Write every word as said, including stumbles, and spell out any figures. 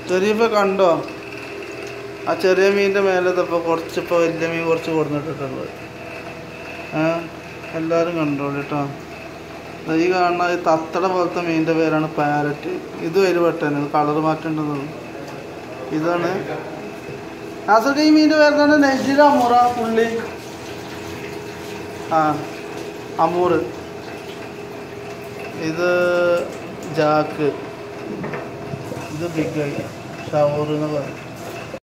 ചെറിയപ്പോൾ കണ്ടോ ആ ചെറിയ മീനിൻ്റെ മേലത്തപ്പോൾ കുറച്ചിപ്പോൾ വലിയ മീൻ കുറച്ച് കൊടുത്തിട്ടുള്ളത്. എല്ലാവരും കണ്ടോളൂ കേട്ടോ. ഈ കാണുന്ന ഈ തത്തട പോലത്തെ മീനിൻ്റെ പേരാണ് പാരറ്റ്. ഇതും അതിൽ പെട്ടതാണ്, കളർ മാറ്റേണ്ടതാണ്. ഇതാണ് ആസർക്ക് ഈ മീനിൻ്റെ പേരാണ് നജീര അമൂറ പുള്ളി. ആ അമൂറ്. ഇത് ജാക്ക്. ഇത് ബിഗ് ഷവർ എന്ന് പറയും.